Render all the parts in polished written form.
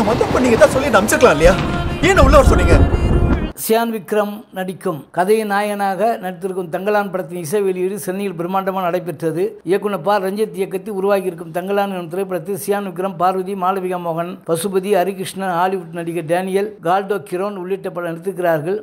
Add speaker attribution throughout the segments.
Speaker 1: நான் வந்தப்ப நீங்க தான் சொல்லி அனுப்பிச்சிருக்கலாம் இல்லையா? ஏன் உள்ள வர சொன்னீங்க?
Speaker 2: சியான் விக்ரம் நடிக்கும் கதையின் நாயகனாக நடித்திருக்கும் தங்கலான் படத்தின் இசை வெளியீடு சென்னையில் பிரம்மாண்டமாக நடைபெற்றது. இயக்குனர் ப. ரஞ்சித் இயக்கத்தில் உருவாகியிருக்கும் தங்கலான் எனும் திரைப்படத்தில் சியான் விக்ரம், பார்வதி, மாளவிகா மோகன், பசுபதி, ஹரிகிருஷ்ணன், ஹாலிவுட் நடிகர் டேனியல், கால்டோ கிரோன் உள்ளிட்ட பலர் நடித்திருக்கிறார்கள்.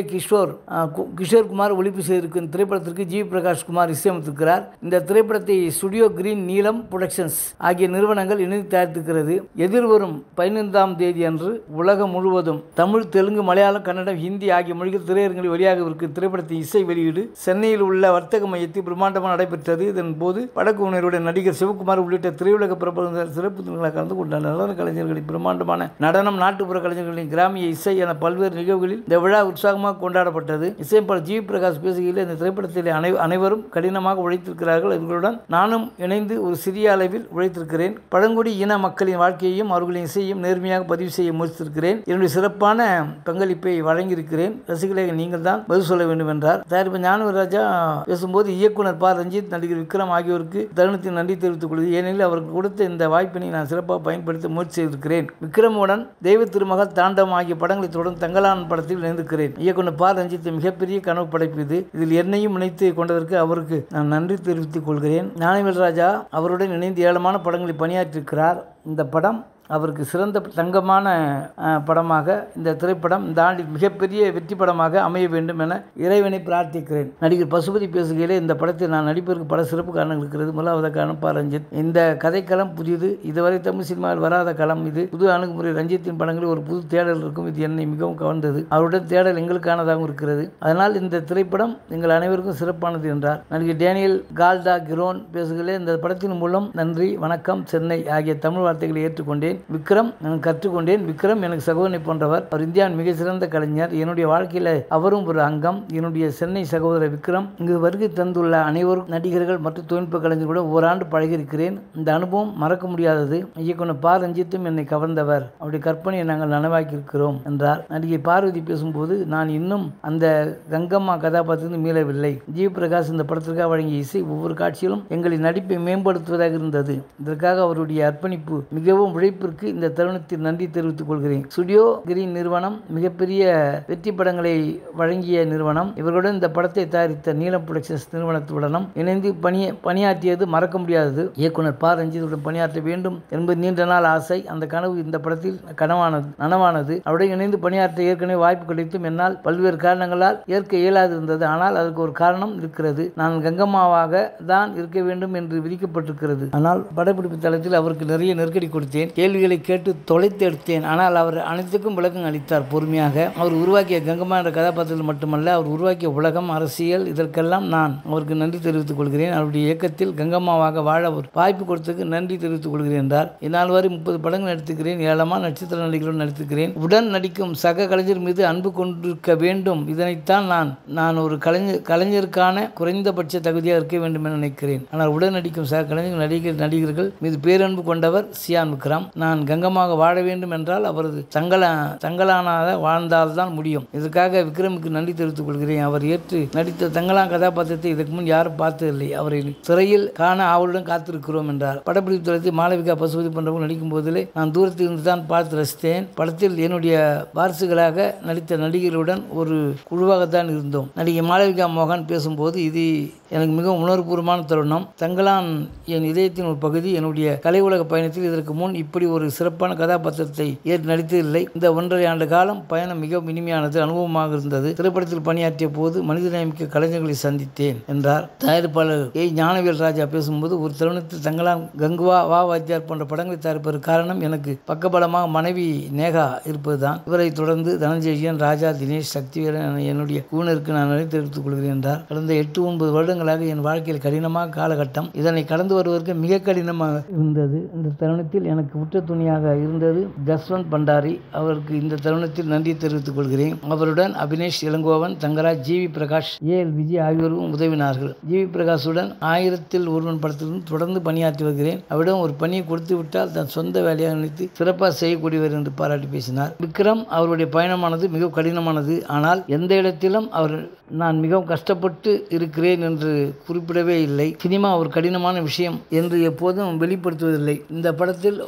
Speaker 2: கிஷோர் குமார் ஒளிப்பு செய்திருக்கும் திரைப்படத்திற்கு ஜி. பிரகாஷ் குமார் இசையமைத்திருக்கிறார். இந்த திரைப்படத்தை ஸ்டுடியோ கிரீன், நீலம் புரொடக்ஷன்ஸ் ஆகிய நிறுவனங்கள் இணைந்து தயாரித்திருக்கிறது. எதிர்வரும் 15ஆம் தேதி அன்று உலகம் முழுவதும் தமிழ், தெலுங்கு, மலையாளம், கன்னடம், ஹிந்தி ஆகிய மொழிகள் திரையரங்கில் வெளியாகவிருக்கும் திரைப்படத்தின் இசை வெளியீடு சென்னையில் உள்ள வர்த்தக மையத்தில் பிரம்மாண்டமாக நடைபெற்றது. இதன் போது படக்குழுவினருடைய நடிகர் சிவகுமார் உள்ளிட்ட திரையுலக பிரபலங்கள் சிறப்பு கலந்து கொண்டார். நடன கலைஞர்களின் பிரம்மாண்டமான நடனம், நாட்டுப்புற கலைஞர்களின் கிராமிய இசை என பல்வேறு நிகழ்வுகளில் இந்த விழா உற்சாகமாக கொண்டாடப்பட்டது. இசையமைப்பாளர் ஜி. பிரகாஷ் பேசுகையில் இந்த திரைப்படத்தில் அனைவரும் கடினமாக உழைத்திருக்கிறார்கள். இவர்களுடன் நானும் இணைந்து ஒரு சிறிய அளவில் உழைத்திருக்கிறேன். பழங்குடி இன மக்களின் வாழ்க்கையையும் அவர்களின் இசையையும் நேர்மையாக பதிவு செய்ய முயற்சித்திருக்கிறேன். என்னுடைய சிறப்பான பங்களிப்பை வழங்கியிருக்கிறேன். ரசிகர்களே, நீங்கள் தான் பதில் சொல்ல வேண்டும் என்றார். தயாரிப்பாளர் ஞானவீரராஜா பேசும்போது இயக்குனர் ப. ரஞ்சித், நடிகர் விக்ரம் ஆகியோருக்கு தருணத்தில் நன்றி தெரிவித்துக் கொள்வது. ஏனெனில் அவருக்கு கொடுத்த இந்த வாய்ப்பினை நான் சிறப்பாக பயன்படுத்த முயற்சி செய்திருக்கிறேன். விக்ரமுடன் தெய்வ திருமகள், தாண்டவம் ஆகிய படங்களை தொடர்ந்து தங்கலான் படத்தில் இணைந்திருக்கிறேன். இயக்குனர் ப. ரஞ்சித் மிகப்பெரிய கனவு படைப்பு இது. இதில் என்னையும் இணைத்து கொண்டதற்கு அவருக்கு நான் நன்றி தெரிவித்துக் கொள்கிறேன். ஞானவேல்ராஜா அவருடன் இணைந்து ஏராளமான படங்களில் பணியாற்றியிருக்கிறார். இந்த படம் அவருக்கு சிறந்த தங்கமான படமாக இந்த திரைப்படம் இந்த ஆண்டில் மிகப்பெரிய வெற்றி படமாக அமைய வேண்டும் என இறைவனை பிரார்த்திக்கிறேன். நடிகர் பசுபதி பேசுகையிலே இந்த படத்தில் நான் நடிப்பதற்கு பல சிறப்பு காரணங்கள் இருக்கிறது. முதலாவது காரணம் ப. ரஞ்சித். இந்த கதைக்களம் புதியது. இதுவரை தமிழ் சினிமாவில் வராத களம் இது. புது அணுகுமுறை. ரஞ்சித்தின் படங்களில் ஒரு புது தேடல் இருக்கும். இது என்னை மிகவும் கவர்ந்தது. அவருடன் தேடல் எங்களுக்கானதாகவும் இருக்கிறது. அதனால் இந்த திரைப்படம் எங்கள் அனைவருக்கும் சிறப்பானது என்றார். நடிகர் டேனியல், கால்டா கிரோன் பேசுகையிலே இந்த படத்தின் மூலம் நன்றி, வணக்கம், சென்னை ஆகிய தமிழ் வார்த்தைகளை ஏற்றுக்கொண்டேன். விக்ரம் நான் கற்றுக்கொண்டேன். விக்ரம் எனக்கு சகோதரனை போன்றவர். அவர் இந்தியாவின் மிக சிறந்த கலைஞர். என்னுடைய வாழ்க்கையில் அவரும் ஒரு அங்கம். என்னுடைய சென்னை சகோதரர் விக்ரம். இங்கு வருகை தந்துள்ள அனைவரும் நடிகர்கள் மற்றும் தொழில்நுட்ப கலைஞர்களுடன் ஓராண்டு பழகியிருக்கிறேன். இந்த அனுபவம் மறக்க முடியாதது. இயக்குனர் ப. ரஞ்சித்தும் என்னை கவர்ந்தவர். அவருடைய கற்பனையை நாங்கள் நனவாக்கி இருக்கிறோம் என்றார். நடிகை பார்வதி பேசும்போது நான் இன்னும் அந்த கங்கம்மா கதாபாத்திரத்தில் மீளவில்லை. ஜி. பிரகாஷ் இந்த படத்திற்காக வழங்கிய இசை ஒவ்வொரு காட்சியிலும் எங்களின் நடிப்பை மேம்படுத்துவதாக இருந்தது. இதற்காக அவருடைய அர்ப்பணிப்பு மிகவும் உழைப்பு இந்த தருணத்தில் நன்றி தெரிவித்துக் கொள்கிறேன். ஸ்டுடியோ கிரீன் நிறுவனம் மிகப்பெரிய வெற்றி படங்களை வழங்கிய நிறுவனம். இவர்களுடன் இந்த படத்தை தயாரித்த நீலம் புரொடக்ஷன்ஸ் நிறுவனத்துடனும் இணைந்து பணியாற்றியது மறக்க முடியாதது. இயக்குனர் ப. ரஞ்சித்துடன் பணியாற்ற வேண்டும் என்பது நீண்ட நாள் ஆசை. அந்த கனவு இந்த படத்தில் நனவானது. அவருடன் இணைந்து பணியாற்ற ஏற்கனவே வாய்ப்பு கிடைத்தும் என்னால் பல்வேறு காரணங்களால் ஏற்க இயலாது இருந்தது. ஆனால் அதற்கு ஒரு காரணம் இருக்கிறது. நான் கங்கம்மாவாக தான் இருக்க வேண்டும் என்று விதிக்கப்பட்டிருக்கிறது. ஆனால் படப்பிடிப்பு தளத்தில் அவருக்கு நிறைய நெருக்கடி கொடுத்தேன். கேள்விகளை கேட்டு தொலைத்து எடுத்தேன். ஆனால் அவர் அனைத்துக்கும் விளக்கம் அளித்தார் பொறுமையாக. அவர் உருவாக்கிய கங்கம்மா என்ற கதாபாத்திரத்தில் மட்டுமல்ல, அவர் உருவாக்கிய உலகம், அரசியல், இதற்கெல்லாம் நான் அவருக்கு நன்றி தெரிவித்துக் கொள்கிறேன். அவருடைய இயக்கத்தில் கங்கம்மாவாக வாழ ஒரு வாய்ப்பு கொடுத்ததுக்கு நன்றி தெரிவித்துக் கொள்கிறேன் என்றார். இந்நாள் வரை 30 படங்கள் நடித்திருக்கிறேன். ஏராளமான நட்சத்திர நடிகர்களுடன் நடித்திருக்கிறேன். உடன் நடிக்கும் சக கலைஞர் மீது அன்பு கொண்டிருக்க வேண்டும். இதனைத்தான் நான் ஒரு கலைஞருக்கான குறைந்தபட்ச தகுதியாக இருக்க வேண்டும் என நினைக்கிறேன். ஆனால் உடன் நடிக்கும் சக நடிகர்கள் மீது பேரன்பு கொண்டவர் சியான் விக்ரம். நான் கங்கமாக வாழ வேண்டும் என்றால் அவரது தங்கலானாக வாழ்ந்தால்தான் முடியும். இதற்காக விக்ரமுக்கு நன்றி தெரிவித்துக் கொள்கிறேன். அவர் ஏற்று நடித்த தங்கலான் கதாபாத்திரத்தை இதற்கு முன் யாரும் பார்த்ததில்லை. அவரை திரையில் காண ஆவலுடன் காத்திருக்கிறோம் என்றார். படப்பிடிப்பு தளத்தில் மாளவிகா, பசுபதி போன்றவர்கள் நடிக்கும் போதிலே நான் தூரத்தில் இருந்து தான் பார்த்து ரசித்தேன். படத்தில் என்னுடைய வாரிசுகளாக நடித்த நடிகர்களுடன் ஒரு குழுவாகத்தான் இருந்தோம். நடிகை மாளவிகா மோகன் பேசும்போது இது எனக்கு மிகவும் உணர்வுபூர்வமான தருணம். தங்கலான் என் இதயத்தின் ஒரு பகுதி. என்னுடைய கலை உலக பயணத்தில் இதற்கு முன் இப்படி ஒரு சிறப்பான கதாபாத்திரத்தை ஏற்று நடித்ததில்லை. இந்த 1.5 ஆண்டு காலம் பயணம் மிகவும் இனிமையானது, அனுபவமாக இருந்தது. திரைப்படத்தில் பணியாற்றிய போது மனிதநேயமிக்க கலைஞர்களை சந்தித்தேன் என்றார். தயாரிப்பாளர் ஞானவேல்ராஜா பேசும்போது ஒரு தருணத்தில் தங்கலான், கங்குவா, வா வாத்தியார் போன்ற படங்களை தயாரிப்பதற்கு காரணம் எனக்கு பக்கபலமாக மனைவி நேகா இருப்பதுதான். இவரை தொடர்ந்து தனஞ்செழியன், ராஜா, தினேஷ், சக்திவேலன் என்னுடைய குழுவினருக்கு நான் நன்றி தெரிவித்துக் கொள்கிறேன் என்றார். கடந்த 8-9 வருடங்களாக என் வாழ்க்கையில் கடினமாக காலகட்டம். இதனை கடந்து வருவதற்கு மிக கடினமாக இருந்தது. இந்த தருணத்தில் எனக்கு உற்ற துணியாக இருந்தது ஜஸ்வந்த் பண்டாரி. அவருக்கு இந்த தருணத்தில் நன்றி தெரிவித்துக் கொள்கிறேன். அவருடன் Abinesh, Elangovan, Thangaraj, G. V. Prakash, A.L. Vijay ஆகியோரும் உதவினார்கள். ஜி. வி. பிரகாஷுடன் 1000ல் ஒருவன் படத்திலும் தொடர்ந்து பணியாற்றி வருகிறேன். அவரிடம் ஒரு பணியை கொடுத்து விட்டால் தன் சொந்த வேலையாக நினைத்து சிறப்பாக செய்யக்கூடியவர் என்று பாராட்டி பேசினார். விக்ரம் அவருடைய பயணமானது மிகவும் கடினமானது. ஆனால் எந்த இடத்திலும் நான் மிகவும் கஷ்டப்பட்டு இருக்கிறேன் என்று குறிப்பிடவே இல்லை. சினிமா ஒரு கடினமான விஷயம் என்று எப்போதும் வெளிப்படுத்துவதில்லை. இந்த படத்தில் வசனம்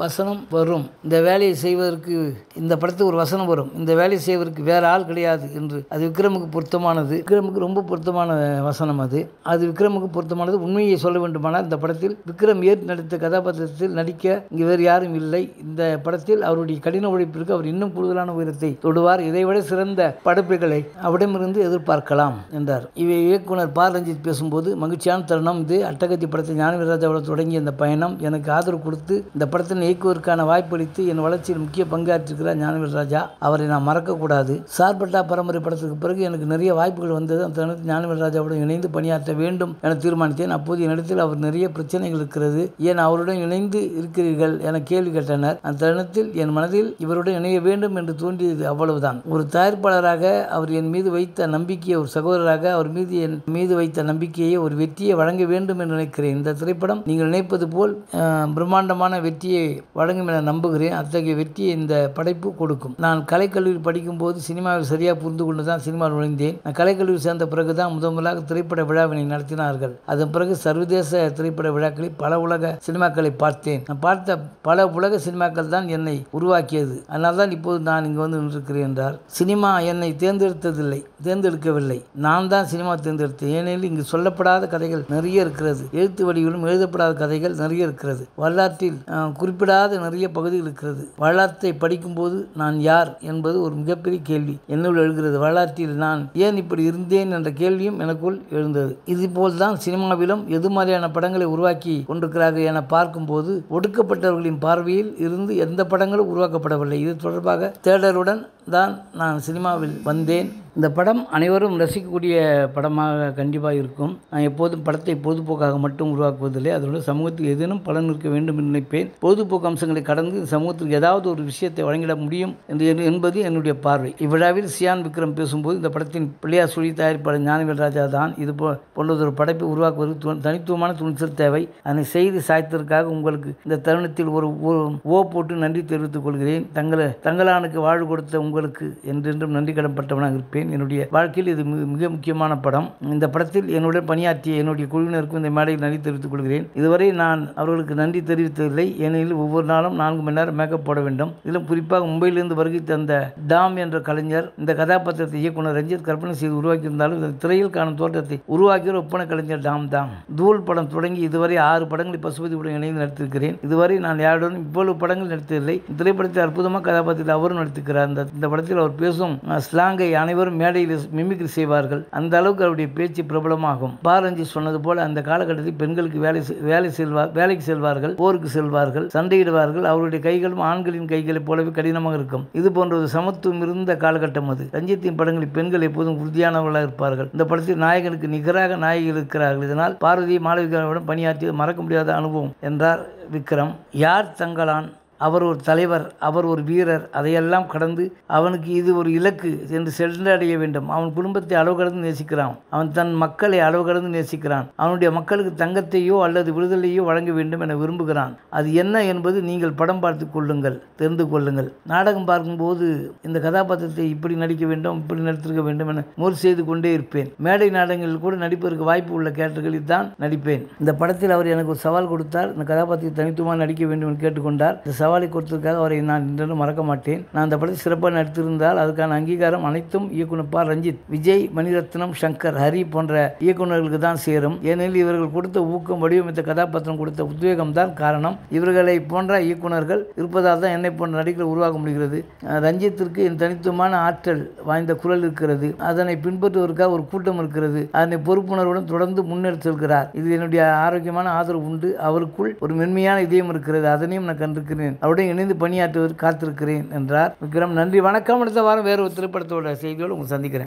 Speaker 2: வரும். இந்த வேலையை செய்வதற்கு இந்த படத்துக்கு ஒரு வசனம் வரும், இந்த வேலையை செய்வதற்கு வேற ஆள் கிடையாது என்று. அது விக்ரமுக்கு பொருத்தமானது. விக்ரமுக்கு ரொம்ப பொருத்தமான வசனம் அது. அது விக்ரமுக்கு பொருத்தமானது. உண்மையை சொல்ல வேண்டுமானால் இந்த படத்தில் விக்ரம் ஏற்று நடித்த கதாபாத்திரத்தில் நடிக்க இங்கு வேறு யாரும் இல்லை. இந்த படத்தில் அவருடைய கடின உழைப்பிற்கு அவர் இன்னும் கூடுதலான உயரத்தை தொடுவார். இதைவிட சிறந்த படைப்புகளை அவரிடமிருந்து எதிர்பார்க்கலாம் என்றார். இவை இயக்குனர் ப. ரஞ்சித் பேசும்போது, மகிழ்ச்சியான தருணம் இது. அட்டகத்தி படத்தை ஞானவீரராஜாவோட தொடங்கிய இந்த பயணம் எனக்கு ஆதரவு கொடுத்து இந்த படத்தினை இயக்குவதற்கான வாய்ப்பளித்து என் வளர்ச்சியில் முக்கிய பங்காற்றிருக்கிறார் ஞானவீரராஜா. அவரை நான் மறக்கக்கூடாது. சார்பட்டா பரம்பரை படத்துக்கு பிறகு எனக்கு நிறைய வாய்ப்புகள் வந்தது. அந்த தருணத்தில் ஞானவீரராஜாவுடன் இணைந்து பணியாற்ற வேண்டும் என தீர்மானித்தேன். அப்போது என்னிடத்தில் அவர் நிறைய பிரச்சனைகள் இருக்கிறது, ஏன் அவருடன் இணைந்து இருக்கிறீர்கள் என கேள்வி கேட்டனர். அந்த தருணத்தில் என் மனதில் இவருடன் இணைய வேண்டும் என்று தோன்றியது, அவ்வளவுதான். ஒரு தயாரிப்பாளராக அவர் என் மீது வைத்த நம்பிக்கையை, ஒரு சகோதரராக அவர் மீது என் மீது வைத்த நம்பிக்கையை, ஒரு வெற்றியை வழங்க வேண்டும் என்று நினைக்கிறேன். இந்த திரைப்படம் நீங்கள் நினைப்பது போல் பிரம்மாண்டமான வெற்றியை வழங்கும் என நம்புகிறேன். அத்தகைய வெற்றியை இந்த படைப்பு கொடுக்கும். நான் கலைக்கல்லூரி படிக்கும்போது சினிமாவில் சரியாக புரிந்து கொண்டு தான் சினிமாவில் நுழைந்தேன். நான் கலைக்கல்லூரி சேர்ந்த பிறகுதான் முதலாக திரைப்பட விழாவினை நடத்தினார்கள். அதன் பிறகு சர்வதேச திரைப்பட விழாக்களில் பல உலக சினிமாக்களை பார்த்தேன். நான் பார்த்த பல உலக சினிமாக்கள் தான் என்னை உருவாக்கியது. அதனால் தான் இப்போது நான் இங்கு வந்து நின்றிருக்கிறேன் என்றார். சினிமா என்னை தேர்ந்தெடுக்கவில்லை, நான் தான் சினிமா தேர்ந்தெடுத்தேன். ஏனெனில் இங்கு சொல்லப்படாத கதைகள் நிறைய இருக்கிறது. எழுத்து வடிவிலும் எழுதப்படாத கதைகள் நிறைய இருக்கிறது. வரலாற்றில் குறிப்பிடாத நிறைய பகுதிகள் இருக்கிறது. வரலாற்றை படிக்கும்போது நான் யார் என்பது ஒரு மிகப்பெரிய கேள்வி என்னுள் எழுகிறது. வரலாற்றில் நான் ஏன் இப்படி இருந்தேன் என்ற கேள்வியும் எனக்குள் எழுந்தது. இதுபோல் தான் சினிமாவிலும் எது மாதிரியான படங்களை உருவாக்கி கொண்டிருக்கிறார்கள் என பார்க்கும்போது ஒடுக்கப்பட்டவர்களின் பார்வையில் இருந்து எந்த படங்களும் உருவாக்கப்படவில்லை. இது தொடர்பாக தேடலுடன் தான் நான் சினிமாவில் வந்தேன். இந்த படம் அனைவரும் ரசிக்கக்கூடிய படமாக கண்டிப்பாக இருக்கும். நான் எப்போதும் படத்தை பொழுதுபோக்காக மட்டும் உருவாக்குவதில்லை, அதோடு சமூகத்துக்கு ஏதேனும் பலன் இருக்க வேண்டும் என்று நினைப்பேன். பொழுதுபோக்கு அம்சங்களை கடந்து சமூகத்திற்கு ஏதாவது ஒரு விஷயத்தை வழங்கிட முடியும் என்பது என்னுடைய பார்வை. இவ்விழாவில் சியான் விக்ரம் பேசும்போது, இந்த படத்தின் பிள்ளையார் சுழி தயாரிப்பாளர் ஞானவேல்ராஜா தான் இது போன்றதொரு படைப்பை உருவாக்குவதற்கு தனித்துவமான துணிச்சல் தேவை. அதனை செய்து சாய்த்ததற்காக உங்களுக்கு இந்த தருணத்தில் ஒரு ஓ போட்டு நன்றி தெரிவித்துக் கொள்கிறேன். தங்களானுக்கு வாழ்வு கொடுத்த உங்களுக்கு என்றென்றும் நன்றி கடன்பட்டவனாக இருப்பேன். என்னுடைய வாழ்க்கையில் இது மிக முக்கியமான படம். இந்த படத்தில் என்னுடன் பணியாற்றிய என்னுடைய குழுவினருக்கும் இந்த மேடையில் நன்றி தெரிவித்துக் கொள்கிறேன். இதுவரை நான் அவர்களுக்கு நன்றி தெரிவித்ததில்லை, ஏனெனில் ஒவ்வொரு நாளும் 4 மணி நேரம் மேக்கப் போட வேண்டும். இதிலும் குறிப்பாக மும்பையிலிருந்து வருகை தந்த டாம் என்ற கலைஞர் இந்த கதாபாத்திரத்தை இயக்குனர் ரஞ்சித் கற்பனை செய்து உருவாக்கியிருந்தாலும் இந்த திரையில் காணும் தோற்றத்தை உருவாக்கிய ஒப்பனை கலைஞர் டாம் தான். தூள் படம் தொடங்கி இதுவரை 6 படங்களை பசுபதியுடன் இணைந்து நடித்திருக்கிறேன். இதுவரை நான் யாருடன் இவ்வளவு படங்கள் நடித்ததில்லை. திரைப்படத்தில் அற்புதமாக கதாபாத்திரத்தில் அவரும் நடித்திருக்கிறார். இந்த படத்தில் அவர் பேசும் ஸ்லாங்கை அனைவரும் மேடையில் மிமிக்ரி செய்வார்கள். அந்த அளவுக்கு அவருடைய பேச்சு பிரபலமாகும். ப. ரஞ்சித் சொன்னது போல அந்த காலகட்டத்தில் பெண்களுக்கு வேலைக்கு செல்வார்கள், போருக்கு செல்வார்கள், சண்டையிடுவார்கள். அவருடைய கைகளும் ஆண்களின் கைகளைப் போலவே கடினமாக இருக்கும். இது போன்ற ஒரு சமத்துவம் இருந்த காலகட்டம் அது. ரஞ்சித்தின் படங்களில் பெண்கள் எப்போதும் உறுதியானவர்களாக இருப்பார்கள். இந்த படத்தில் நாயகனுக்கு நிகராக நாயகிகள் இருக்கிறார்கள். இதனால் பார்வதி மாளவிகாவுடன் பணியாற்றியது மறக்க முடியாத அனுபவம் என்றார் விக்ரம். யார் தங்களான்? அவர் ஒரு தலைவர், அவர் ஒரு வீரர். அதையெல்லாம் கடந்து அவனுக்கு இது ஒரு இலக்கு என்று சென்றடைய வேண்டும். அவன் குடும்பத்தை அளவு கடந்து நேசிக்கிறான். அவன் தன் மக்களை அளவு கடந்து நேசிக்கிறான். அவனுடைய மக்களுக்கு தங்கத்தையோ அல்லது விடுதலையோ வழங்க வேண்டும் என விரும்புகிறான். அது என்ன என்பது நீங்கள் படம் பார்த்து கொள்ளுங்கள், தெரிந்து கொள்ளுங்கள். நாடகம் பார்க்கும்போது இந்த கதாபாத்திரத்தை இப்படி நடிக்க வேண்டும், இப்படி நடித்திருக்க வேண்டும் என முயற்சி செய்து கொண்டே இருப்பேன். மேடை நாடகங்களில் கூட நடிப்பதற்கு வாய்ப்பு உள்ள கேரக்டர்களில் தான் நடிப்பேன். இந்த படத்தில் அவர் எனக்கு ஒரு சவால் கொடுத்தார். இந்த கதாபாத்திரத்தை தனித்துவமாக நடிக்க வேண்டும் என்று கேட்டுக்கொண்டார். சவாலை கொடுத்ததற்காக அவரை நான் இன்றும் மறக்க மாட்டேன். நான் அந்த படத்தில் சிறப்பாக நடித்திருந்தால் அதுக்கான அங்கீகாரம் அனைத்தும் இயக்குனர் ப. ரஞ்சித், விஜய், மணிரத்னம், சங்கர், ஹரி போன்ற இயக்குநர்களுக்கு தான் சேரும். ஏனெனில் இவர்கள் கொடுத்த ஊக்கம், வடிவமைத்த கதாபாத்திரம் கொடுத்த உத்வேகம் தான் காரணம். இவர்களை போன்ற இயக்குநர்கள் இருப்பதால் தான் என்னை போன்ற நடிகர்கள் உருவாக்க முடிகிறது. ரஞ்சித்திற்கு என் தனித்துவமான ஆற்றல் வாய்ந்த குரல் இருக்கிறது. அதனை பின்பற்றுவதற்காக ஒரு கூட்டம் இருக்கிறது. அதனை பொறுப்புணர்வுடன் தொடர்ந்து முன்னெடுத்து செல்கிறார். இது என்னுடைய ஆரோக்கியமான ஆதரவு உண்டு. அவருக்குள் ஒரு மென்மையான இதயம் இருக்கிறது. அதனையும் நான் கண்டிருக்கிறேன். அவருடன் இணைந்து பணியாற்றுவதற்கு காத்திருக்கிறேன் என்றார் விக்ரம். நன்றி, வணக்கம். அடுத்த வாரம் வேறு ஒரு திரைப்படத்தோட செய்தியோடு உங்களை சந்திக்கிறேன்.